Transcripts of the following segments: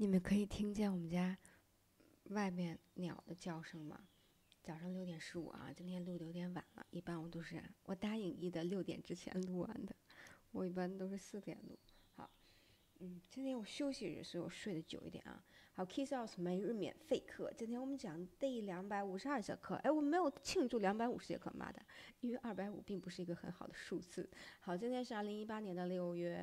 你们可以听见我们家外面鸟的叫声吗？早上6点15啊，今天录的有点晚了，一般我答应一的6点之前录完的，我一般都是4点录。好，今天我休息日，所以我睡得久一点啊。好，Kiss House 每日免费课，今天我们讲第252节课。哎，我没有庆祝250节课，妈的，因为250并不是一个很好的数字。好，今天是2018年的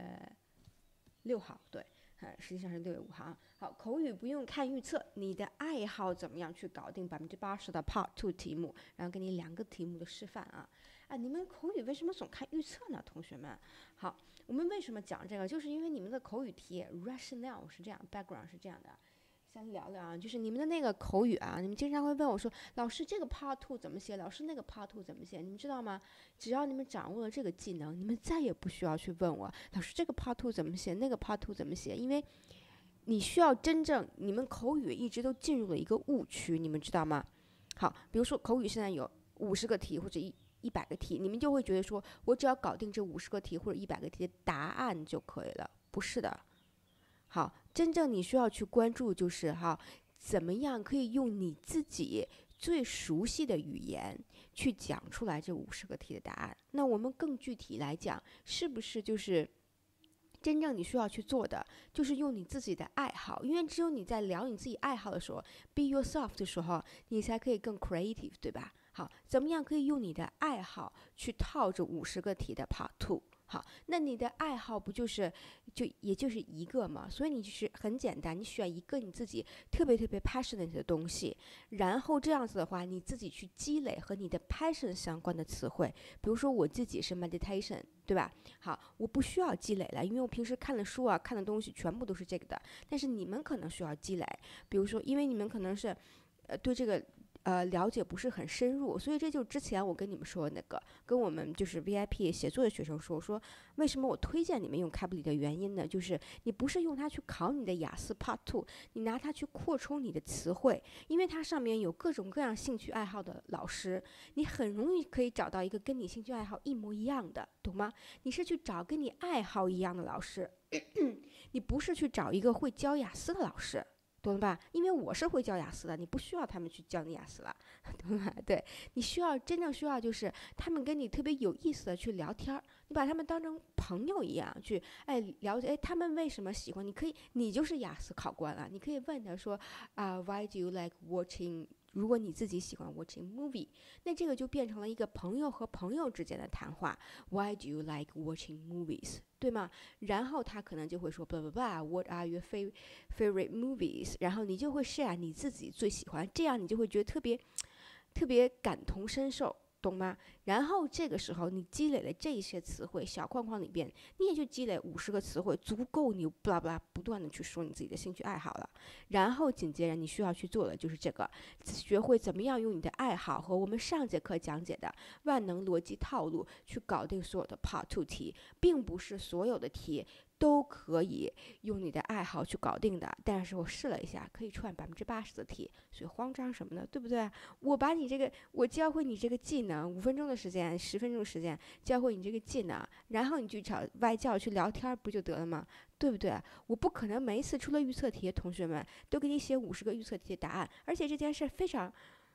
6月6号，对。实际上是6月5号啊。好，口语不用看预测，你的爱好怎么样去搞定80%的 Part Two 题目，然后给你2个题目的示范啊。你们口语为什么总看预测呢，同学们？好，我们为什么讲这个？就是因为你们的口语题 rationale 是这样 ，background 是这样的。先聊聊啊，就是你们的那个口语啊，你们经常会问我说，老师这个 Part Two 怎么写？老师那个 Part Two 怎么写？你们知道吗？只要你们掌握了这个技能，你们再也不需要去问我，老师这个 Part Two 怎么写，那个 Part Two 怎么写，因为你需要真正，你们口语一直都进入了一个误区，你们知道吗？好，比如说口语现在有50个题或者100个题，你们就会觉得说我只要搞定这50个题或者100个题的答案就可以了，不是的。好，真正你需要去关注就是怎么样可以用你自己最熟悉的语言去讲出来这50个题的答案。那我们更具体来讲，是不是就是真正你需要去做的，就是用你自己的爱好，因为只有你在聊你自己爱好的时候，be yourself 的时候，你才可以更 creative，对吧？好，怎么样可以用你的爱好去套这50个题的 Part Two？好，那你的爱好不就是也就是一个嘛？所以你就是很简单，你选一个你自己特别特别 passionate 的东西，然后这样子的话，你自己去积累和你的 passion 相关的词汇。比如说我自己是 meditation，对吧？好，我不需要积累了，因为我平时看的书啊、看的东西全部都是这个的。但是你们可能需要积累，比如说，因为你们可能是对这个了解不是很深入，所以这就是之前我跟你们说的那个，跟我们就是 VIP 写作的学生说，我说为什么我推荐你们用 Caply 的原因呢？就是你不是用它去考你的雅思 Part Two，你拿它去扩充你的词汇，因为它上面有各种各样兴趣爱好的老师，你很容易可以找到一个跟你兴趣爱好一模一样的，懂吗？你是去找跟你爱好一样的老师，你不是去找一个会教雅思的老师。懂了吧？因为我是会教雅思的，你不需要他们去教你雅思了，懂吧？对，你真正需要就是他们跟你特别有意思的去聊天儿，你把他们当成朋友一样去了解，他们为什么喜欢？你就是雅思考官了，你可以问他说Why do you like watching？如果你自己喜欢 watching movie，那这个就变成了一个朋友和朋友之间的谈话。Why do you like watching movies？对吗？然后他可能就会说 blah blah blah，What are your favorite movies？然后你就会share你自己最喜欢，这样你就会觉得特别感同身受，懂吗？然后这个时候你积累了这些词汇小框框里边，你也就积累50个词汇，足够你不拉不拉不断的去说你自己的兴趣爱好了。然后紧接着你需要去做的就是这个，学会怎么样用你的爱好和我们上节课讲解的万能逻辑套路去搞定所有的 Part Two 题，并不是所有的题都可以用你的爱好去搞定的。但是我试了一下，可以串80%的题，所以慌张什么的，对不对？我教会你这个技能，5分钟的时间10分钟的时间教会你这个技能，然后你去找外教去聊天不就得了吗？对不对？我不可能每一次出了预测题，同学们都给你写50个预测题的答案，而且这件事非常，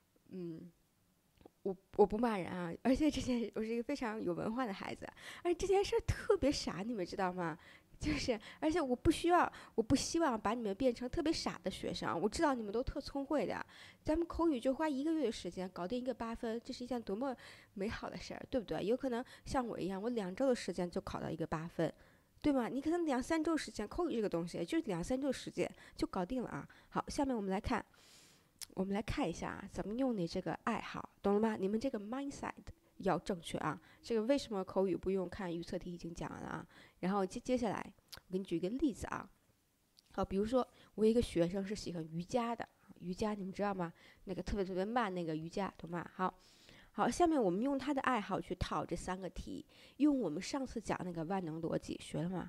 我不骂人啊，而且我是一个非常有文化的孩子，而且这件事特别傻，你们知道吗？就是，而且我不希望把你们变成特别傻的学生。我知道你们都特聪慧的，咱们口语就花1个月的时间搞定一个8分，这是一件多么美好的事儿，对不对？有可能像我一样，我2周的时间就考到一个8分，对吗？你可能2、3周时间，口语这个东西就是2、3周时间就搞定了啊。好，下面我们来看一下怎么用你这个爱好，懂了吗？你们这个 mindset 要正确啊。这个为什么口语不用看预测题已经讲完了啊。然后接下来我给你举一个例子啊。好，比如说我有一个学生是喜欢瑜伽的，瑜伽你们知道吗？那个特别特别慢那个瑜伽，懂吗？好，下面我们用他的爱好去套这3个题，用我们上次讲那个万能逻辑学了吗？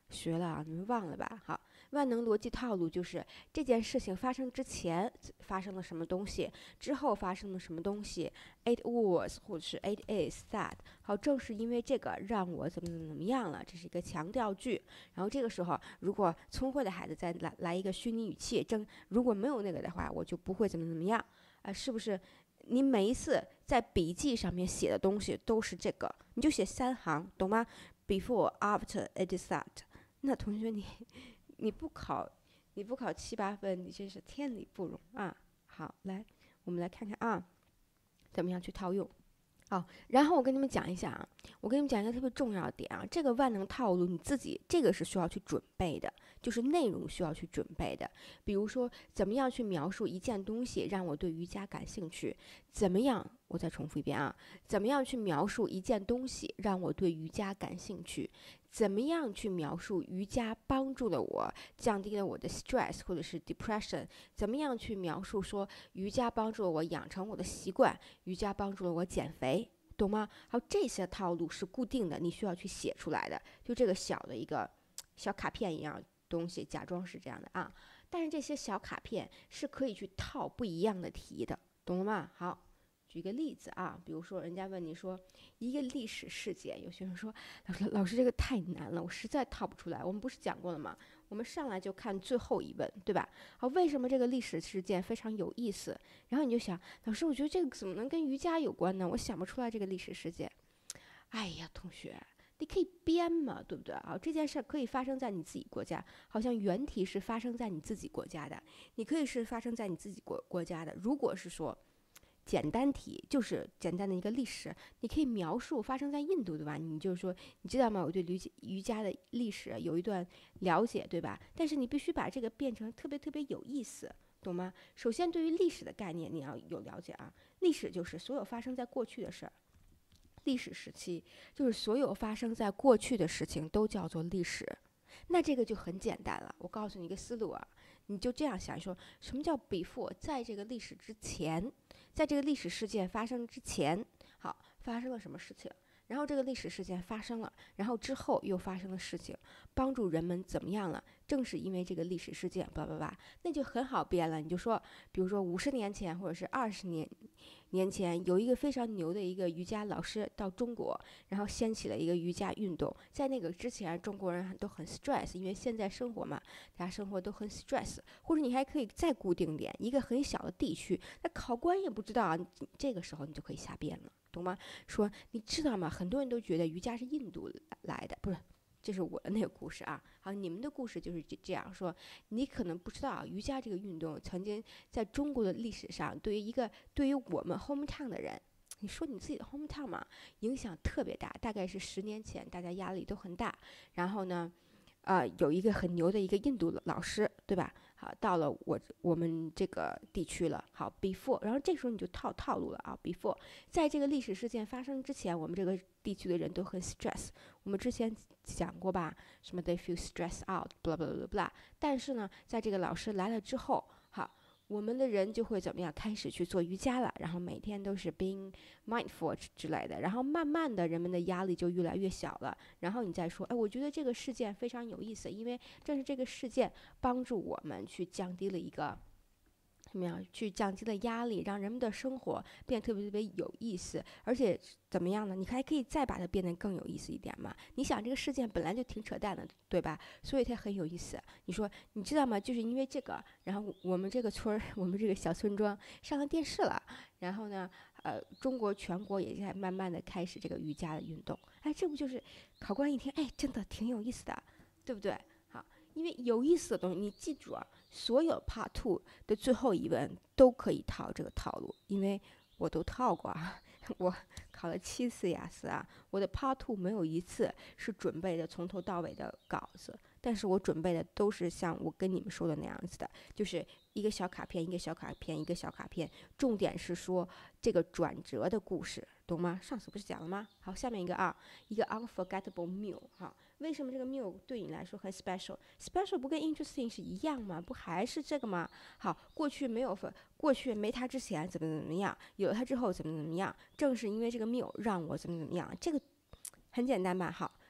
学了啊，你们忘了吧？好，万能逻辑套路就是这件事情发生之前发生了什么东西，之后发生了什么东西，it was 或者是 it is that。好，正是因为这个让我怎么样了，这是一个强调句。然后这个时候，如果聪慧的孩子再来一个虚拟语气，如果没有那个的话，我就不会怎么样是不是？你每一次在笔记上面写的东西都是这个，你就写3行，懂吗？Before, after, it is that。那同学你不考7、8分，你真是天理不容啊！好，来我们来看看啊，怎么样去套用。好，然后我跟你们讲一下啊，我跟你们讲一个特别重要的点啊，这个万能套路你自己这个是需要去准备的，就是内容需要去准备的。比如说，怎么样去描述一件东西让我对瑜伽感兴趣？怎么样？我再重复一遍啊，怎么样去描述一件东西让我对瑜伽感兴趣？怎么样去描述瑜伽帮助了我，降低了我的 stress 或者是 depression？怎么样去描述说瑜伽帮助了我养成我的习惯，瑜伽帮助了我减肥，懂吗？还有这些套路是固定的，你需要去写出来的，就这个小的一个小卡片一样东西，假装是这样的啊。但是这些小卡片是可以去套不一样的题的，懂了吗？好。举个例子啊，比如说人家问你说一个历史事件，有学生说老师这个太难了，我实在套不出来。我们不是讲过了吗？我们上来就看最后一问，对吧？好，为什么这个历史事件非常有意思？然后你就想，老师，我觉得这个怎么能跟瑜伽有关呢？我想不出来这个历史事件。哎呀，同学，你可以编嘛，对不对啊？这件事可以发生在你自己国家，好像原题是发生在你自己国家的，你可以是发生在你自己国家的。如果是说简单题，就是简单的一个历史，你可以描述发生在印度，对吧？你就是说，你知道吗？我对瑜伽的历史有一段了解，对吧？但是你必须把这个变成特别特别有意思，懂吗？首先，对于历史的概念你要有了解啊。历史就是所有发生在过去的事儿，历史时期就是所有发生在过去的事情都叫做历史。那这个就很简单了，我告诉你一个思路啊，你就这样想说，什么叫 before？ 在这个历史之前，在这个历史事件发生之前，好，发生了什么事情？然后这个历史事件发生了，然后之后又发生了事情，帮助人们怎么样了？正是因为这个历史事件，叭叭叭，那就很好编了。你就说，比如说50年前或者是20年前，有一个非常牛的一个瑜伽老师到中国，然后掀起了一个瑜伽运动。在那个之前，中国人都很 stress，因为现在生活嘛，大家生活都很 stress。或者你还可以再固定点，一个很小的地区，那考官也不知道啊，这个时候你就可以瞎编了，懂吗？说你知道吗？很多人都觉得瑜伽是印度来的，不是。这是我的那个故事啊，好，你们的故事就是这样说。你可能不知道，瑜伽这个运动曾经在中国的历史上，对于我们 hometown 的人，你说你自己的 hometown 嘛，影响特别大。大概是10年前，大家压力都很大。然后呢，有一个很牛的一个印度老师，对吧？好，到了我们这个地区了。好 ，before， 然后这时候你就套路了啊。before， 在这个历史事件发生之前，我们这个地区的人都很 stress。我们之前讲过吧，什么 they feel stressed out，blah blah blah blah。但是呢，在这个老师来了之后，好，我们的人就会怎么样？开始去做瑜伽了，然后每天都是 being mindful 之类的，然后慢慢的人们的压力就越来越小了。然后你再说，哎，我觉得这个事件非常有意思，因为正是这个事件帮助我们去降低了一个。怎么样去降低了压力，让人们的生活变得特别特别有意思，而且怎么样呢？你还可以再把它变得更有意思一点嘛？你想这个事件本来就挺扯淡的，对吧？所以它很有意思。你说你知道吗？就是因为这个，然后我们这个村儿，我们这个小村庄上了电视了，然后呢，中国全国也在慢慢的开始这个瑜伽的运动。哎，这不就是考官一听，哎，真的挺有意思的，对不对？好，因为有意思的东西，你记住啊。所有 Part 2的最后一问都可以套这个套路，因为我都套过啊。我考了7次雅思啊，我的 Part 2没有一次是准备的从头到尾的稿子，但是我准备的都是像我跟你们说的那样子的，就是一个小卡片，一个小卡片，一个小卡片，重点是说这个转折的故事，懂吗？上次不是讲了吗？好，下面一个啊，一个 unforgettable meal 哈。为什么这个 meal 对你来说很 special？special 不跟 interesting 是一样吗？不还是这个吗？好，过去没它之前怎么样，有了它之后怎么样？正是因为这个 meal 让我怎么样，这个很简单吧？好，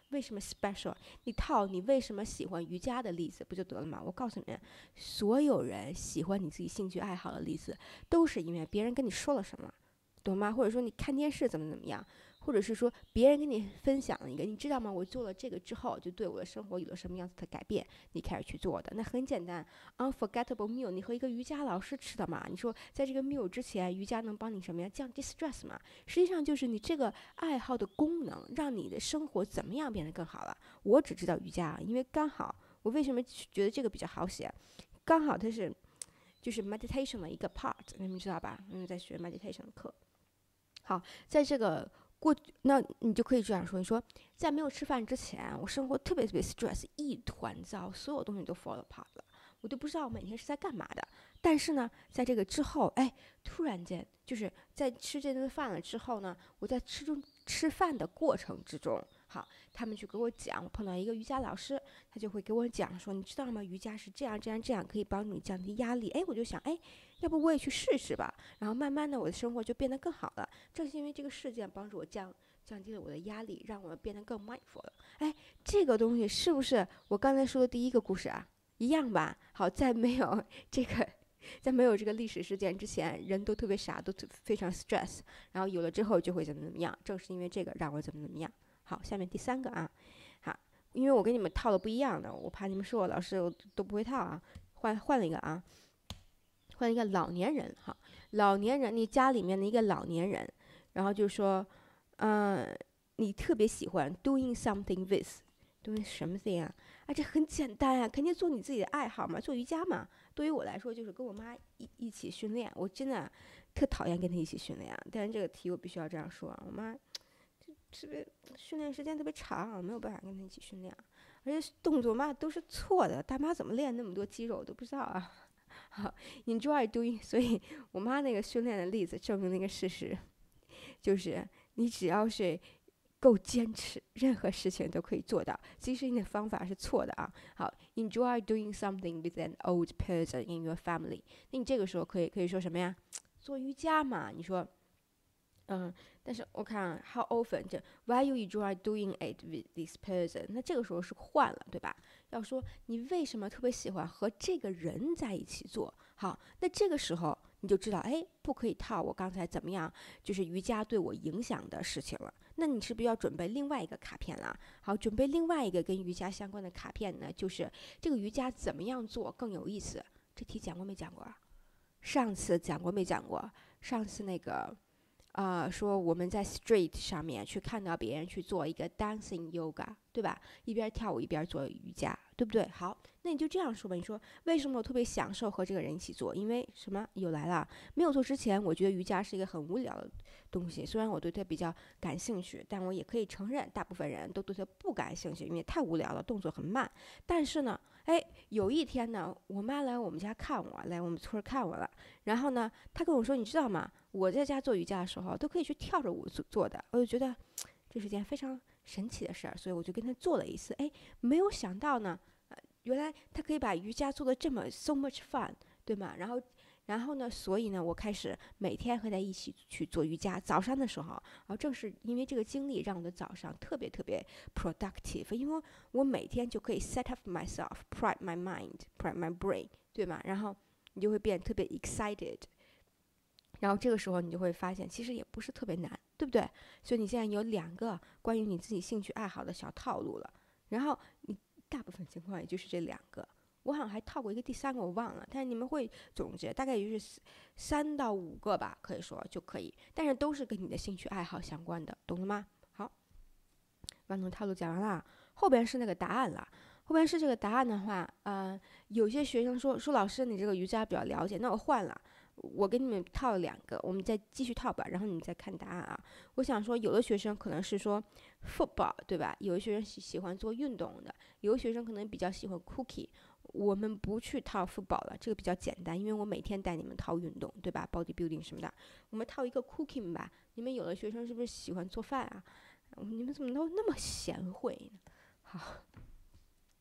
为什么 special？ 你套你为什么喜欢瑜伽的例子不就得了吗？我告诉你们，所有人喜欢你自己兴趣爱好的例子，都是因为别人跟你说了什么，懂吗？或者说你看电视怎么样，或者是说别人跟你分享了一个，你知道吗？我做了这个之后，就对我的生活有了什么样子的改变，你开始去做的。那很简单 ，unforgettable meal， 你和一个瑜伽老师吃的嘛？你说在这个 meal 之前，瑜伽能帮你什么呀？降低 stress 嘛？实际上就是你这个爱好的功能，让你的生活怎么样变得更好了。我只知道瑜伽，因为刚好我为什么觉得这个比较好写？刚好它是就是 meditation 的一个 part， 你们知道吧？因为在学 meditation 的课。好，在这个那你就可以这样说，你说在没有吃饭之前，我生活特别特别 stress，一团糟，所有东西都 fall apart 了，我都不知道我每天是在干嘛的。但是呢，在这个之后，哎，突然间就是在吃这顿饭了之后呢，我在吃饭的过程之中，好，他们就给我讲，我碰到一个瑜伽老师，他就会给我讲说，你知道吗？瑜伽是这样这样这样，可以帮助你降低压力。哎，我就想，哎，要不我也去试试吧。然后慢慢的，我的生活就变得更好了。正是因为这个事件帮助我降低了我的压力，让我变得更 mindful 了。哎，这个东西是不是我刚才说的第一个故事啊？一样吧？好，在没有这个。在没有这个历史事件之前，人都特别傻，都非常 stress， 然后有了之后就会怎么样。正是因为这个让我怎么样。好，下面第三个啊，好，因为我跟你们套的不一样的，我怕你们说我老师我都不会套啊，换了一个啊，换了一个老年人哈，老年人，你家里面的一个老年人，然后就说，你特别喜欢 doing something with。doing something 啊，这很简单啊，肯定做你自己的爱好嘛，做瑜伽嘛。对于我来说，就是跟我妈一起训练。我真的特讨厌跟她一起训练，但是这个题我必须要这样说啊，我妈特别训练时间特别长，没有办法跟她一起训练，而且动作嘛都是错的，大妈怎么练那么多肌肉都不知道啊。好，enjoy doing， 所以我妈那个训练的例子证明那个事实，就是你只要是够坚持，任何事情都可以做到。即使你的方法是错的啊。好 ，enjoy doing something with an old person in your family。那你这个时候可以说什么呀？做瑜伽嘛。你说，但是我看 how often 这 why you enjoy doing it with this person， 那这个时候是换了，对吧？要说你为什么特别喜欢和这个人在一起做。好，那这个时候你就知道，哎，不可以套我刚才怎么样，就是瑜伽对我影响的事情了。那你是不是要准备另外一个卡片了？好，准备另外一个跟瑜伽相关的卡片呢，就是这个瑜伽怎么样做更有意思。这题讲过没讲过？上次讲过没讲过？上次那个说我们在 street 上面去看到别人去做一个 dancing yoga， 对吧？一边跳舞一边做瑜伽，对不对？好，那你就这样说吧。你说为什么我特别享受和这个人一起做？因为什么？又来了。没有做之前，我觉得瑜伽是一个很无聊的东西。虽然我对它比较感兴趣，但我也可以承认，大部分人都对它不感兴趣，因为太无聊了，动作很慢。但是呢，哎，有一天呢，我妈来我们家看我，来我们村看我了。然后呢，她跟我说：“你知道吗？我在家做瑜伽的时候，都可以去跳着舞做的。”我就觉得这是件非常神奇的事儿，所以我就跟她做了一次。哎，没有想到呢，原来她可以把瑜伽做得这么 so much fun， 对吗？然后呢，所以呢，我开始每天和她一起去做瑜伽。早上的时候，正是因为这个经历，让我的早上特别特别 productive， 因为我每天就可以 set up myself，prep my mind，prep my brain， 对吗？然后你就会变得特别 excited。然后这个时候你就会发现，其实也不是特别难，对不对？所以你现在有2个关于你自己兴趣爱好的小套路了。然后你大部分情况也就是这2个，我好像还套过一个第3个，我忘了。但是你们会总结，大概也就是3到5个吧，可以说就可以。但是都是跟你的兴趣爱好相关的，懂了吗？好，完整套路讲完了，后边是那个答案了。后边是这个答案的话，有些学生说老师你这个瑜伽比较了解，那我换了。我给你们套了2个，我们再继续套吧，然后你们再看答案啊。我想说，有的学生可能是说 football， 对吧？有的学生喜欢做运动的，有的学生可能比较喜欢 cookie。我们不去套 football 了，这个比较简单，因为我每天带你们套运动，对吧 ？bodybuilding 什么的，我们套一个 cooking 吧。你们有的学生是不是喜欢做饭啊？你们怎么都那么贤惠呢？好。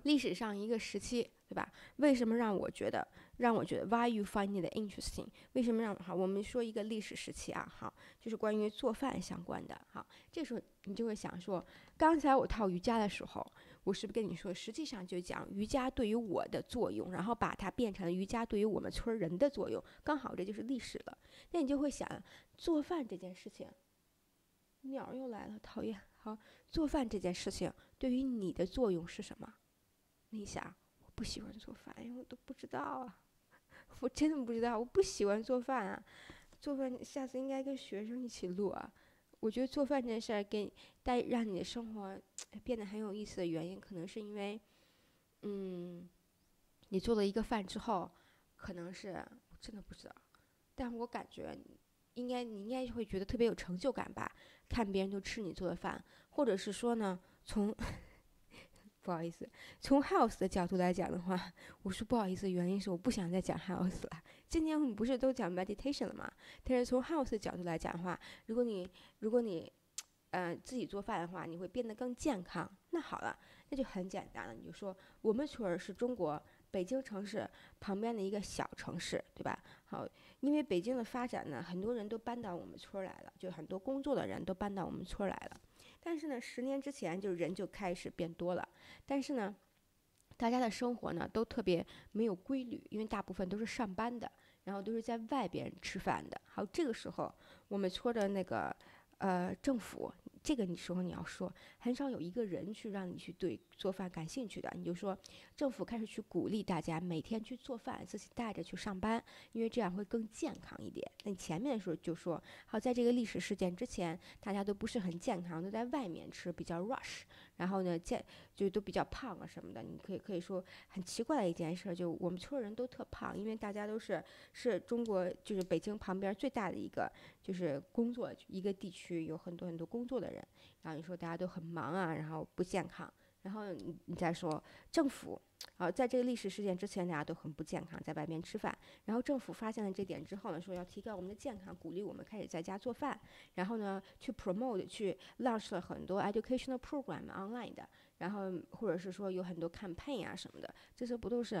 历史上一个时期，对吧？为什么让我觉得，why you find it interesting？为什么我们说一个历史时期啊，好，就是关于做饭相关的，好，这时候你就会想说，刚才我套瑜伽的时候，我是不是跟你说，实际上就讲瑜伽对于我的作用，然后把它变成了瑜伽对于我们村人的作用，刚好这就是历史了。那你就会想，做饭这件事情，鸟又来了，讨厌。好，做饭这件事情对于你的作用是什么？你想，我不喜欢做饭，因为我都不知道啊，我真的不知道，我不喜欢做饭啊。做饭下次应该跟学生一起录啊。我觉得做饭这件事儿让你的生活变得很有意思的原因，可能是因为，你做了一个饭之后，可能是我真的不知道，但我感觉你应该会觉得特别有成就感吧，看别人都吃你做的饭，或者是说呢，不好意思，从 health 的角度来讲的话，我说不好意思，原因是我不想再讲 health 了。今天我们不是都讲 meditation 了吗？但是从 health 的角度来讲的话，如果你自己做饭的话，你会变得更健康。那好了，那就很简单了，你就说我们村儿是中国北京城市旁边的一个小城市，对吧？好，因为北京的发展呢，很多人都搬到我们村儿来了，就很多工作的人都搬到我们村儿来了。但是呢，10年之前就人就开始变多了，但是呢，大家的生活呢都特别没有规律，因为大部分都是上班的，然后都是在外边吃饭的。好，这个时候我们村的那个政府，这个时候你要说，很少有一个人去让你去对做饭感兴趣的，你就说政府开始去鼓励大家每天去做饭，自己带着去上班，因为这样会更健康一点。那你前面的时候就说，好，在这个历史事件之前，大家都不是很健康，都在外面吃，比较 rush，然后呢，就都比较胖啊什么的。你可以说很奇怪的一件事，就我们村人都特胖，因为大家都是中国就是北京旁边最大的一个就是工作一个地区，有很多很多工作的人。然后你说大家都很忙啊，然后不健康，然后你再说政府，在这个历史事件之前，大家都很不健康，在外面吃饭。然后政府发现了这点之后呢，说要提高我们的健康，鼓励我们开始在家做饭。然后呢，去 promote 去 launch 了很多 educational program online 的，然后或者是说有很多 campaign 啊什么的，这些不都是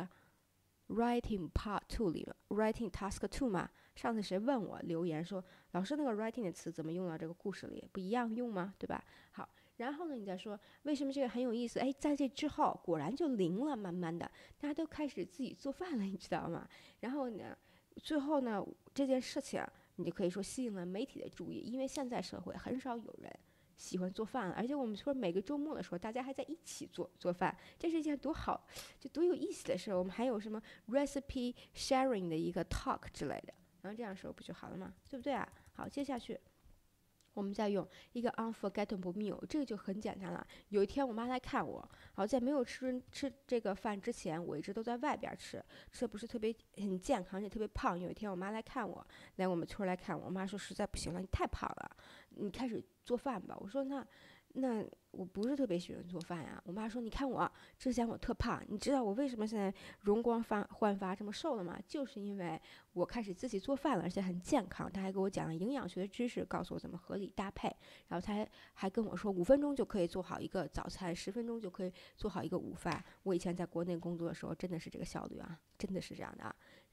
writing part two 里面 writing task two 吗？上次谁问我留言说，老师那个 writing 的词怎么用到这个故事里？不一样用吗？对吧？好，然后呢，你再说为什么这个很有意思？哎，在这之后果然就灵了，慢慢的大家都开始自己做饭了，你知道吗？然后呢，最后呢，这件事情你就可以说吸引了媒体的注意，因为现在社会很少有人喜欢做饭了，而且我们说每个周末的时候，大家还在一起做饭，这是一件多好，就多有意思的事。我们还有什么 recipe sharing 的一个 talk 之类的，然后这样说不就好了吗？对不对啊？好，接下去我们再用一个 unforgettable meal，这个就很简单了。有一天我妈来看我，好，在没有吃这个饭之前，我一直都在外边吃，吃的不是很健康，也特别胖。有一天我妈来看我，来我们村来看我，我妈说实在不行了，你太胖了，你开始做饭吧。我说那我不是特别喜欢做饭呀。我妈说你看我之前我特胖，你知道我为什么现在容光焕发这么瘦了吗？就是因为我开始自己做饭了，而且很健康。她还给我讲了营养学的知识，告诉我怎么合理搭配。然后她还跟我说5分钟就可以做好一个早餐，10分钟就可以做好一个午饭。我以前在国内工作的时候真的是这个效率啊，真的是这样的啊。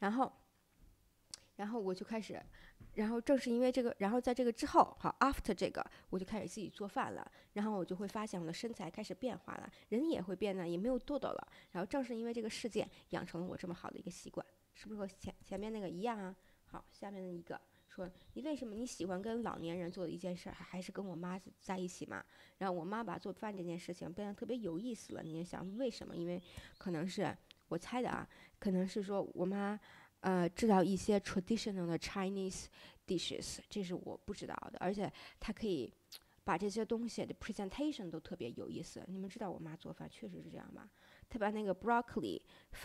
然后我就开始，然后正是因为这个，然后在这个之后，好 after 这个，我就开始自己做饭了，然后我就会发现我的身材开始变化了，人也会变得也没有痘痘了，然后正是因为这个事件，养成了我这么好的一个习惯，是不是和前面那个一样啊？好，下面的一个说你为什么你喜欢跟老年人做的一件事，还是跟我妈在一起嘛？然后我妈把做饭这件事情变得特别有意思了，你想为什么？因为可能是我猜的啊，可能是说我妈。知道一些 traditional 的 Chinese dishes，这是我不知道的，而且它可以把这些东西的 presentation 都特别有意思。你们知道我妈做饭确实是这样吧？她把那个 broccoli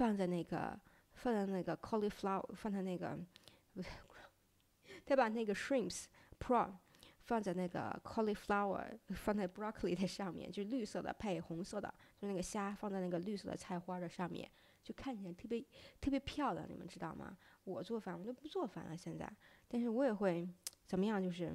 放在那个 cauliflower 放在那个，她把那个 shrimps prawn 放在那个 cauliflower 放在 broccoli 的上面，就绿色的配红色的，就那个虾放在那个绿色的菜花的上面。就看起来特别特别漂亮，你们知道吗？我做饭我就不做饭了现在，但是我也会怎么样，就是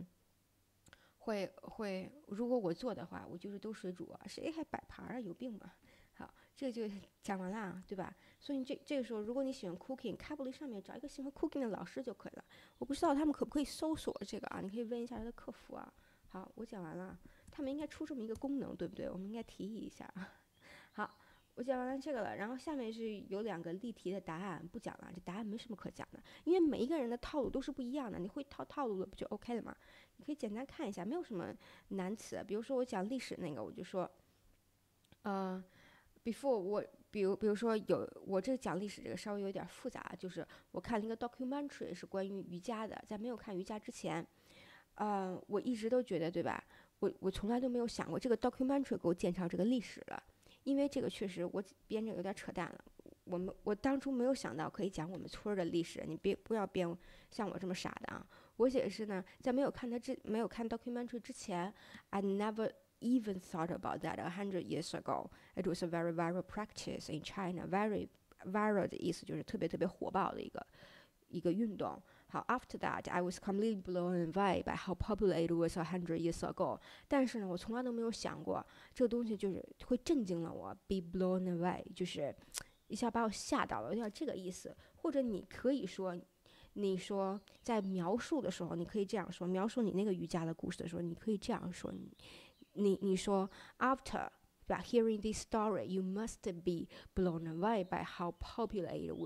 会，如果我做的话，我就是都水煮啊，谁还摆盘啊？有病吧？好， 这个就讲完了，对吧？所以这个时候，如果你喜欢 cooking， 卡布里上面找一个喜欢 cooking 的老师就可以了。我不知道他们可不可以搜索这个啊？你可以问一下他的客服啊。好，我讲完了，他们应该出这么一个功能，对不对？我们应该提议一下。好，我讲完了这个了，然后下面是有2个例题的答案，不讲了，这答案没什么可讲的，因为每一个人的套路都是不一样的，你会套路了不就 OK 了吗？你可以简单看一下，没有什么难词。比如说我讲历史那个，我就说，before 比如说我这个讲历史这个稍微有点复杂，就是我看了一个 documentary 是关于瑜伽的，在没有看瑜伽之前，我一直都觉得对吧？我从来都没有想过这个 documentary 给我介绍这个历史了，因为这个确实我编着有点扯淡了。我当初没有想到可以讲我们村的历史，你不要编像我这么傻的啊！我写的是呢，在没有看 documentary 之前 ，I never even thought about that 100 years ago. It was a very viral practice in China. Very viral 的意思就是特别特别火爆的一个运动。好 ，After that, I was completely blown away by how popular it was 100 years ago. 但是呢，我从来都没有想过这个东西就是会震惊了我 ，be blown away， 就是一下把我吓到了，有点这个意思。或者你可以说，你说在描述的时候，你可以这样说，描述你那个瑜伽的故事的时候，你可以这样说，你说 after。But hearing this story, you must be blown away by how popular it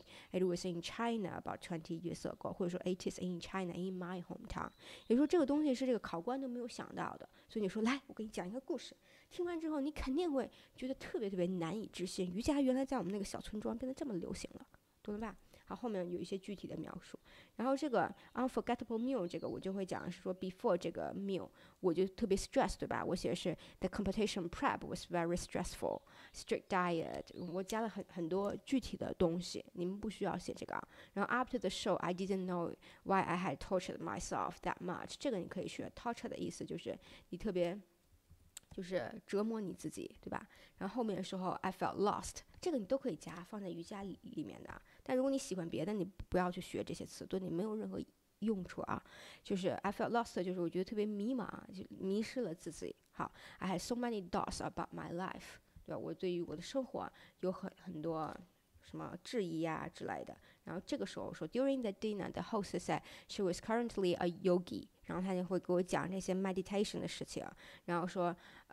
was in China about 20 years ago， 或者说 it is in China in my hometown。也就是说这个东西是这个考官都没有想到的，所以你说来，我给你讲一个故事。听完之后，你肯定会觉得特别特别难以置信，瑜伽原来在我们那个小村庄变得这么流行了，懂了吧？好，后面有一些具体的描述。然后这个 unforgettable meal 这个我就会讲是说 before 这个 meal 我就特别 stress， 对吧？我写的是 the competition prep was very stressful, strict diet， 我加了很多具体的东西，你们不需要写这个啊。然后 after the show, I didn't know why I had tortured myself that much， 这个你可以学 torture 的意思就是你特别就是折磨你自己，对吧？然后后面的时候 I felt lost， 这个你都可以加放在瑜伽里面的。但如果你喜欢别的，你不要去学这些词，对你没有任何用处啊。就是 I felt lost， 就是我觉得特别迷茫，就迷失了自己。好 ，I had so many doubts about my life， 对吧？我对于我的生活有很多什么质疑啊之类的。然后这个时候说 During the dinner, the host said she was currently a yogi。然后他就会给我讲这些 meditation 的事情，然后说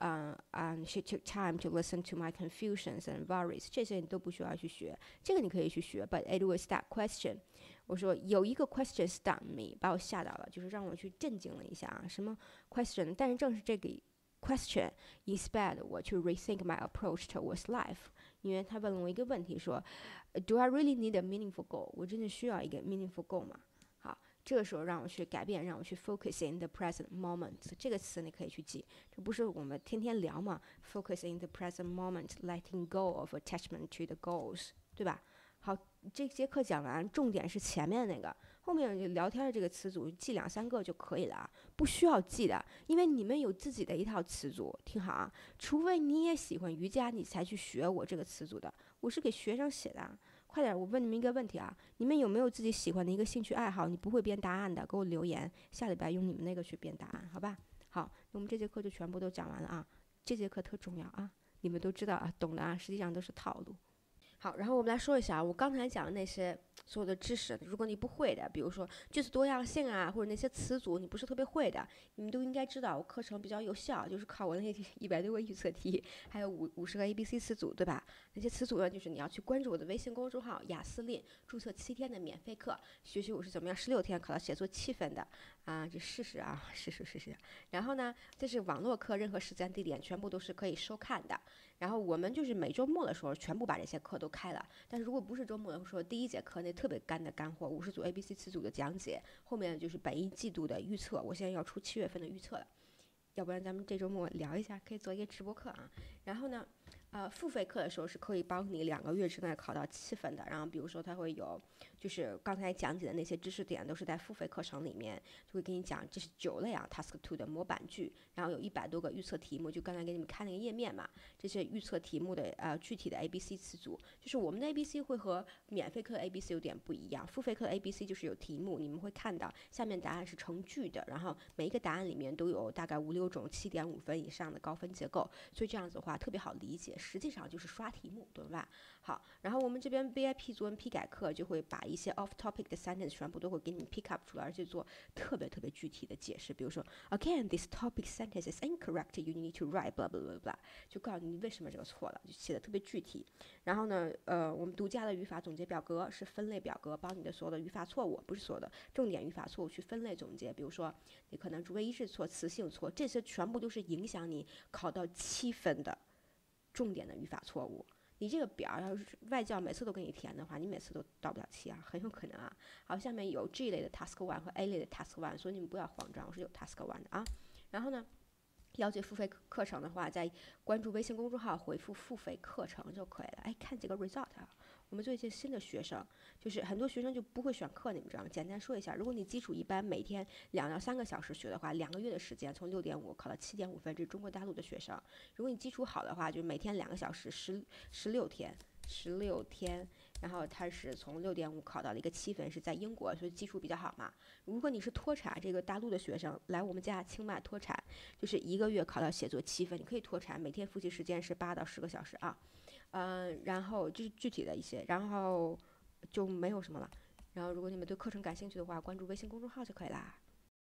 she took time to listen to my confusions and worries， 这些你都不需要去学，这个你可以去学。But it was that question， 我说有一个 question stunned me， 把我吓到了，就是让我去震惊了一下啊，什么 question？ 但是正是这个 question inspired 我去 rethink my approach towards life， 因为他问了我一个问题说 ，Do I really need a meaningful goal？ 我真的需要一个 meaningful goal 吗？好。这个时候让我去改变，让我去 focus in the present moment， 这个词你可以去记，这不是我们天天聊吗 ？Focus in the present moment, letting go of attachment to the goals， 对吧？好，这节课讲完，重点是前面那个，后面就聊天的这个词组记2、3个就可以了啊，不需要记的，因为你们有自己的一套词组，听好啊，除非你也喜欢瑜伽，你才去学我这个词组的，我是给学生写的啊。快点，我问你们一个问题啊，你们有没有自己喜欢的一个兴趣爱好？你不会编答案的，给我留言，下礼拜用你们那个去编答案，好吧？好，那我们这节课就全部都讲完了啊，这节课特重要啊，你们都知道啊，懂的啊，实际上都是套路。好，然后我们来说一下我刚才讲的那些所有的知识，如果你不会的，比如说句子多样性啊，或者那些词组你不是特别会的，你们都应该知道我课程比较有效，就是靠我那100多个预测题，还有50个 ABC 词组，对吧？那些词组呢，就是你要去关注我的微信公众号雅思令，注册7天的免费课，学习我是怎么样16天考到写作7分的啊，这试试啊，试试。然后呢，这是网络课，任何时间地点全部都是可以收看的。然后我们就是每周末的时候全部把这些课都开了，但是如果不是周末的时候，第1节课那特别干的干货，50组 ABC 词组的讲解，后面就是本一季度的预测，我现在要出7月份的预测了，要不然咱们这周末聊一下，可以做一个直播课啊。然后呢，付费课的时候是可以帮你2个月之内考到7分的，然后比如说它会有，就是刚才讲解的那些知识点都是在付费课程里面，就会给你讲这是9类啊 Task 2的模板句，然后有100多个预测题目，就刚才给你们看那个页面嘛，这些预测题目的具体的 ABC 词组，就是我们的 ABC 会和免费课的 ABC 有点不一样，付费课的 ABC 就是有题目，你们会看到下面答案是成句的，然后每一个答案里面都有大概5、6种7.5分以上的高分结构，所以这样子的话特别好理解， 实际上就是刷题目，懂吧？好，然后我们这边 VIP 作文批改课就会把一些 off topic 的 sentence 全部都会给你们 pick up 出来，而且做特别具体的解释。比如说 again this topic sentence is incorrect, you need to write blah blah blah blah， 就告诉你为什么这个错了，就写的特别具体。然后呢，我们独家的语法总结表格是分类表格，帮你的所有的语法错误，不是所有的重点语法错误去分类总结。比如说你可能主谓一致错、词性错，这些全部都是影响你考到7分的重点的语法错误。你这个表要是外教每次都给你填的话，你每次都到不了7啊，很有可能啊。好，下面有 G 类的 Task 1和 A 类的 Task 1，所以你们不要慌张，我是有 Task 1的啊。然后呢，了解付费课程的话，在关注微信公众号回复付费课程就可以了。哎，看这个 result 啊，我们做一些新的学生，就是很多学生就不会选课，你们知道吗？简单说一下，如果你基础一般，每天2到3个小时学的话，2个月的时间从6.5考到7.5分，这是中国大陆的学生。如果你基础好的话，就每天2个小时，16天，然后他是从6.5考到了一个7分，是在英国，所以基础比较好嘛。如果你是脱产，这个大陆的学生来我们家清迈脱产，就是1个月考到写作7分，你可以脱产，每天复习时间是8到10个小时啊。然后这是具体的一些，然后就没有什么了。然后如果你们对课程感兴趣的话，关注微信公众号就可以啦。